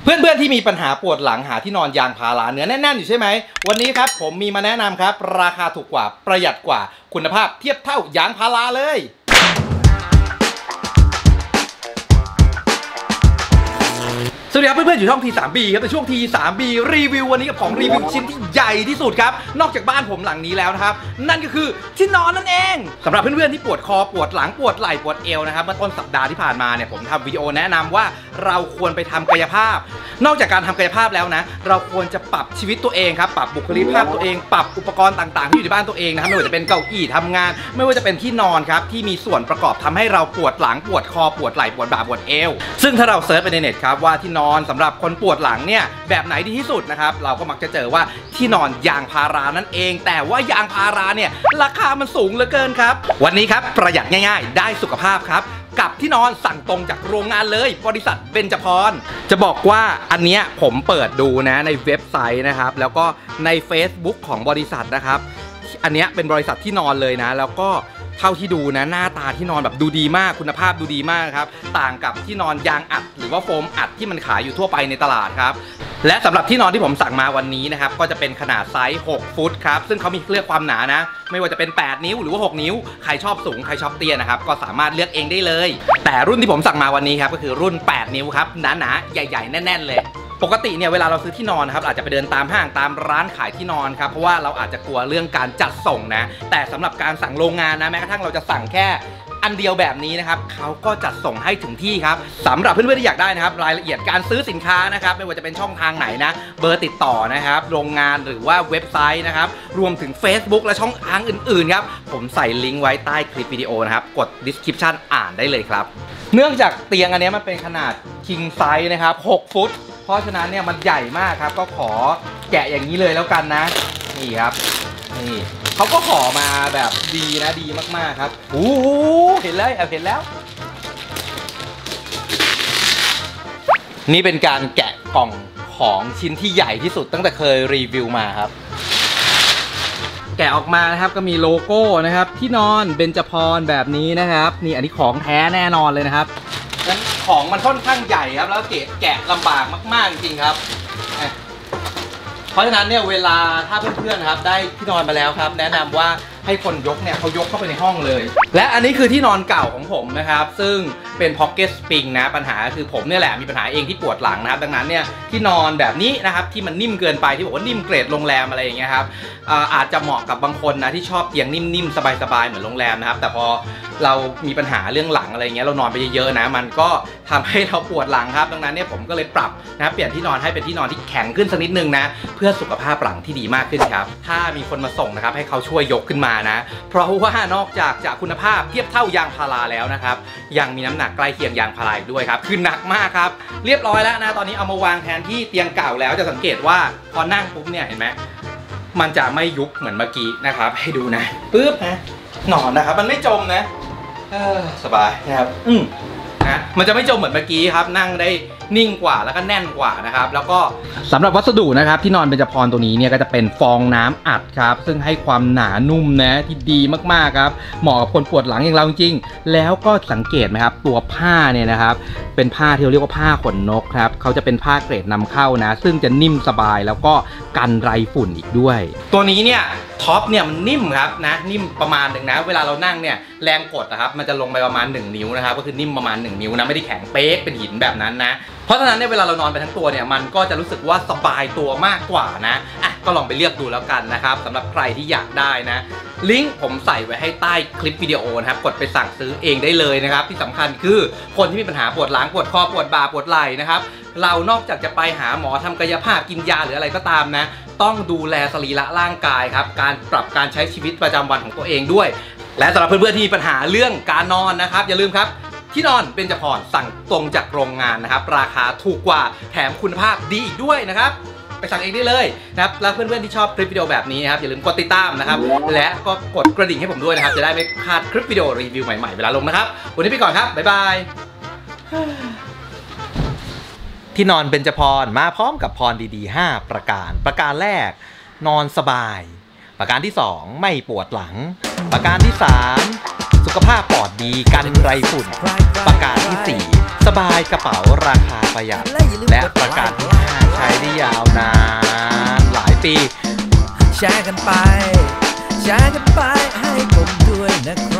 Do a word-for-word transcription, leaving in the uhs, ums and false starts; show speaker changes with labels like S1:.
S1: เพื่อนๆที่มีปัญหาปวดหลังหาที่นอนยางพาราเนื้อแน่นๆอยู่ใช่ไหมวันนี้ครับผมมีมาแนะนำครับราคาถูกกว่าประหยัดกว่าคุณภาพเทียบเท่ายางพาราเลยสวัสดีครับเพื่อนๆอยู่ช่อง ที สาม บี ครับในช่วง ที สาม บี รีวิววันนี้กับของรีวิวชิ้นที่ใหญ่ที่สุดครับนอกจากบ้านผมหลังนี้แล้วนะครับนั่นก็คือที่นอนนั่นเองสำหรับเพื่อนๆที่ปวดคอปวดหลังปวดไหล่ปวดเอวนะครับเมื่อต้นสัปดาห์ที่ผ่านมาเนี่ยผมทำวิดีโอแนะนำว่าเราควรไปทำกายภาพนอกจากการทำกายภาพแล้วนะเราควรจะปรับชีวิตตัวเองครับปรับบุคลิกภาพตัวเองปรับอุปกรณ์ต่างๆที่อยู่ในบ้านตัวเองนะครับไม่ว่าจะเป็นเก้าอี้ทำงานไม่ว่าจะเป็นที่นอนครับที่มีส่วนประกอบทำให้เราปวดหลังปวดคอปวดไหล่ปวดบ่าปวดเอวซึ่งถ้าเราเซิร์ชไปในเน็ตครับว่าที่นอนสำหรับคนปวดหลังเนี่ยแบบไหนดีที่สุดนะครับเราก็มักจะเจอว่าที่นอนยางพารานั่นเองแต่ว่ายางพาราเนี่ยราคามันสูงเหลือเกินครับวันนี้ครับประหยัดง่ายๆได้สุขภาพครับกับที่นอนสั่งตรงจากโรงงานเลยบริษัทเบญจพรจะบอกว่าอันเนี้ยผมเปิดดูนะในเว็บไซต์นะครับแล้วก็ใน Facebook ของบริษัทนะครับอันเนี้ยเป็นบริษัทที่นอนเลยนะแล้วก็เท่าที่ดูนะหน้าตาที่นอนแบบดูดีมากคุณภาพดูดีมากครับต่างกับที่นอนยางอัดหรือว่าโฟมอัดที่มันขายอยู่ทั่วไปในตลาดครับและสำหรับที่นอนที่ผมสั่งมาวันนี้นะครับก็จะเป็นขนาดไซส์หกฟุตครับซึ่งเขามีเลือกความหนานะไม่ว่าจะเป็นแปดนิ้วหรือว่าหกนิ้วใครชอบสูงใครชอบเตี้ยนะครับก็สามารถเลือกเองได้เลยแต่รุ่นที่ผมสั่งมาวันนี้ครับก็คือรุ่นแปดนิ้วครับหนาๆใหญ่ๆแน่นๆเลยปกติเนี่ยเวลาเราซื้อที่นอนนะครับอาจจะไปเดินตามห้างตามร้านขายที่นอนครับเพราะว่าเราอาจจะกลัวเรื่องการจัดส่งนะแต่สำหรับการสั่งโรงงานนะแม้กระทั่งเราจะสั่งแค่อันเดียวแบบนี้นะครับเขาก็จัดส่งให้ถึงที่ครับสำหรับเพื่อนๆที่อยากได้นะครับรายละเอียดการซื้อสินค้านะครับไม่ว่าจะเป็นช่องทางไหนนะเบอร์ติดต่อนะครับโรงงานหรือว่าเว็บไซต์นะครับรวมถึง Facebook และช่องทางอื่นๆครับผมใส่ลิงก์ไว้ใต้คลิปวิดีโอนะครับกด description อ่านได้เลยครับเนื่องจากเตียงอันนี้มันเป็นขนาด king size นะครับหกฟุตเพราะฉะนั้นเนี่ยมันใหญ่มากครับก็ขอแกะอย่างนี้เลยแล้วกันนะนี่ครับนี่เขาก็ขอมาแบบดีนะดีมากๆครับโอ้โหเห็นแล้วแอบเห็นแล้วนี่เป็นการแกะกล่องของชิ้นที่ใหญ่ที่สุดตั้งแต่เคยรีวิวมาครับแกะออกมานะครับก็มีโลโก้นะครับที่นอนเบญจพรแบบนี้นะครับนี่อันนี้ของแท้แน่นอนเลยนะครับงั้นของมันค่อนข้างใหญ่ครับแล้วแกะแกะลำบากมากๆจริงครับเพราะฉะนั้นเนี่ยเวลาถ้าเพื่อนๆครับได้ที่นอนมาแล้วครับแนะนำว่าให้คนยกเนี่ยเขายกเข้าไปในห้องเลยและอันนี้คือที่นอนเก่าของผมนะครับซึ่งเป็น Pocket Spring นะปัญหาคือผมเนี่ยแหละมีปัญหาเองที่ปวดหลังนะครับดังนั้นเนี่ยที่นอนแบบนี้นะครับที่มันนิ่มเกินไปที่บอกว่านิ่มเกรดโรงแรมอะไรอย่างเงี้ยครับอาจจะเหมาะกับบางคนนะที่ชอบเตียงนิ่มๆสบายๆเหมือนโรงแรมนะครับแต่พอเรามีปัญหาเรื่องหลังอะไรเงี้ยเรานอนไปเยอะๆนะมันก็ทำให้เราปวดหลังครับดังนั้นเนี่ยผมก็เลยปรับนะเปลี่ยนที่นอนให้เป็นที่นอนที่แข็งขึ้นสักนิดนึงนะเพื่อสุขภาพหลังที่ดีมากขึ้นครับถ้ามีคนมาส่งนะครับให้เขาช่วยยกขึ้นมานะเพราะว่านอกจากจะคุณภาพเทียบเท่ายางพาราแล้วนะครับยังมีน้ำหนักใกล้เคียงยางพาราด้วยครับคือหนักมากครับเรียบร้อยแล้วนะตอนนี้เอามาวางแทนที่เตียงเก่าแล้วจะสังเกตว่าพอนั่งปุ๊บเนี่ยเห็นไหมมันจะไม่ยุบเหมือนเมื่อกี้นะครับให้ดูนะปึ๊บนะนอนนะครับมันไม่จมนะสบายนะครับอืมนะมันจะไม่จมเหมือนเมื่อกี้ครับนั่งได้นิ่งกว่าแล้วก็แน่นกว่านะครับแล้วก็สำหรับวัสดุนะครับที่นอนเบญจพรตัวนี้เนี่ยก็จะเป็นฟองน้ำอัดครับซึ่งให้ความหนานุ่มนะที่ดีมากๆครับเหมาะกับคนปวดหลังอย่างเราจริงๆแล้วก็สังเกตไหมครับตัวผ้าเนี่ยนะครับเป็นผ้าที่เรียกว่าผ้าขนนกครับเขาจะเป็นผ้าเกรดนำเข้านะซึ่งจะนิ่มสบายแล้วก็กันไรฝุ่นอีกด้วยตัวนี้เนี่ยท็อปเนี่ยมันนิ่มครับนะนิ่มประมาณหนึ่งนะเวลาเรานั่งเนี่ยแรงกดนะครับมันจะลงไปประมาณหนึ่งนิ้วนะครับก็คือนิ่มประมาณหนึ่งนิ้วนะไม่ได้แข็งเป๊กเป็นหินแบบนั้นนะเพราะฉะนั้นเนี่ยเวลาเรานอนไปทั้งตัวเนี่ยมันก็จะรู้สึกว่าสบายตัวมากกว่านะอ่ะก็ลองไปเลือกดูแล้วกันนะครับสำหรับใครที่อยากได้นะลิงก์ผมใส่ไว้ให้ใต้คลิปวิดีโอนะครับกดไปสั่งซื้อเองได้เลยนะครับที่สำคัญคือคนที่มีปัญหาปวดหลังปวดคอปวดบ่าปวดไหล่นะครับเรานอกจากจะไปหาหมอทำกายภาพกินยาหรืออะไรก็ตามนะต้องดูแลสรีระร่างกายครับการปรับการใช้ชีวิตประจำวันของตัวเองด้วยและสำหรับเพื่อนๆที่มีปัญหาเรื่องการนอนนะครับอย่าลืมครับที่นอนเบญจพรสั่งตรงจากโรงงานนะครับราคาถูกกว่าแถมคุณภาพดีอีกด้วยนะครับไปสั่งเองได้เลยนะครับแล้วเพื่อนๆที่ชอบคลิปวิดีโอแบบนี้นะครับอย่าลืมกดติดตามนะครับและก็กดกระดิ่งให้ผมด้วยนะครับจะได้ไม่พลาดคลิปวิดีโอรีวิวใหม่ๆเวลาลงนะครับวันนี้ไปก่อนครับบ๊ายบายที่นอนเบญจพรมาพร้อมกับพรดีๆห้าประการประการแรกนอนสบายประการที่สองไม่ปวดหลังประการที่สามสุขภาพปลอดดีกันไรฝุ่นประการที่สี่สบายกระเป๋าราคาประหยัดและประการที่ห้าใช้ได้ยาวนานหลายปี
S2: แชร์กันไปแชร์กันไปให้ผมด้วยนะครับ